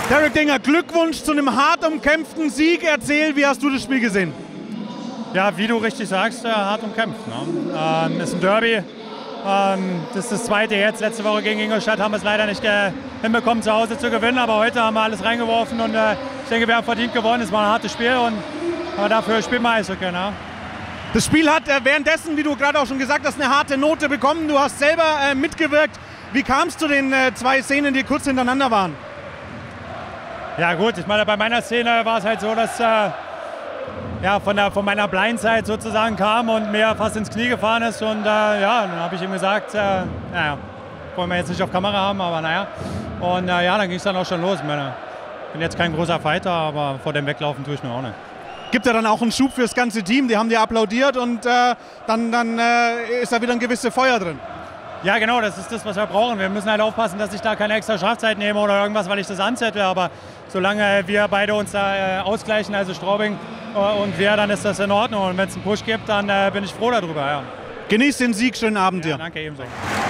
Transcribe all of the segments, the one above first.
Derek Dinger, Glückwunsch zu einem hart umkämpften Sieg. Erzähl, wie hast du das Spiel gesehen? Ja, wie du richtig sagst, hart umkämpft. Ne? Ist ein Derby. Das ist das zweite jetzt. Letzte Woche gegen Ingolstadt haben wir es leider nicht hinbekommen, zu Hause zu gewinnen. Aber heute haben wir alles reingeworfen und ich denke, wir haben verdient gewonnen. Es war ein hartes Spiel und dafür spielen wir Eishockey. Ne? Das Spiel hat währenddessen, wie du gerade auch schon gesagt hast, eine harte Note bekommen. Du hast selber mitgewirkt. Wie kam es zu den zwei Szenen, die kurz hintereinander waren? Ja gut, ich meine, bei meiner Szene war es halt so, dass von meiner Blindside sozusagen kam und mir fast ins Knie gefahren ist. Und dann habe ich ihm gesagt, wollen wir jetzt nicht auf Kamera haben, aber naja. Und dann ging es dann auch schon los. Ich bin jetzt kein großer Fighter, aber vor dem Weglaufen tue ich mir auch nicht. Gibt ja dann auch einen Schub fürs ganze Team, die haben dir applaudiert und dann ist da wieder ein gewisses Feuer drin. Ja genau, das ist das, was wir brauchen. Wir müssen halt aufpassen, dass ich da keine extra Strafzeit nehme oder irgendwas, weil ich das anzettle. Aber solange wir beide uns da ausgleichen, also Straubing und wir, dann ist das in Ordnung. Und wenn es einen Push gibt, dann bin ich froh darüber. Ja. Genieß den Sieg, schönen Abend dir. Danke, ebenso.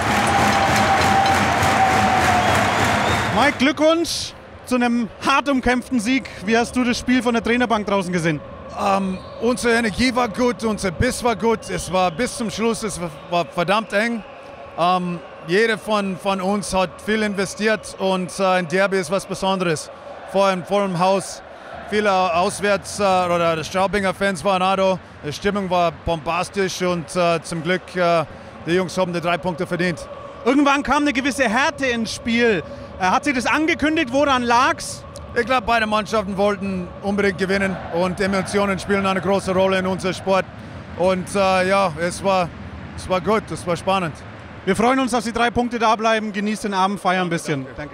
Mike, Glückwunsch zu einem hart umkämpften Sieg. Wie hast du das Spiel von der Trainerbank draußen gesehen? Unsere Energie war gut, unser Biss war gut. Es war bis zum Schluss, es war verdammt eng. Jeder von uns hat viel investiert und ein Derby ist was Besonderes. Vor dem Haus, viele Auswärts- oder Straubinger Fans waren da. Die Stimmung war bombastisch und zum Glück, die Jungs haben die 3 Punkte verdient. Irgendwann kam eine gewisse Härte ins Spiel. Hat sie das angekündigt? Woran lag's? Ich glaube, beide Mannschaften wollten unbedingt gewinnen und Emotionen spielen eine große Rolle in unserem Sport. Und es war gut, es war spannend. Wir freuen uns, dass die 3 Punkte da bleiben. Genießt den Abend, feiern ein bisschen. Danke.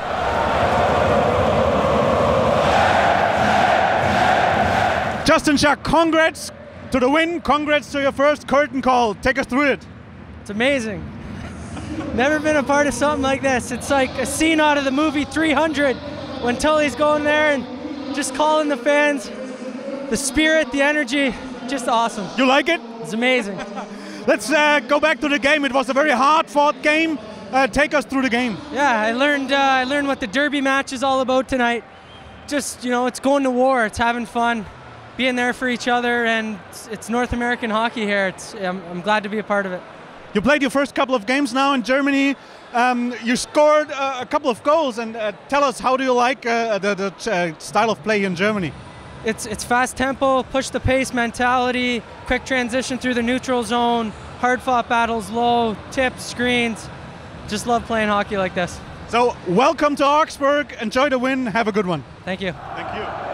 Justin Schack, congrats to the win. Congrats to your first curtain call. Take us through it. It's amazing. Never been a part of something like this. It's like a scene out of the movie 300 when Tully's going there and just calling the fans. The spirit, the energy, just awesome. You like it? It's amazing. Let's go back to the game. It was a very hard-fought game. Take us through the game. Yeah, I learned what the Derby match is all about tonight. Just, it's going to war. It's having fun, being there for each other, and it's North American hockey here. I'm glad to be a part of it. You played your first couple of games now in Germany. You scored a couple of goals, and tell us, how do you like the style of play in Germany? It's fast tempo, push the pace mentality, quick transition through the neutral zone, hard fought battles low, tips, screens. Just love playing hockey like this. So welcome to Augsburg. Enjoy the win. Have a good one. Thank you. Thank you.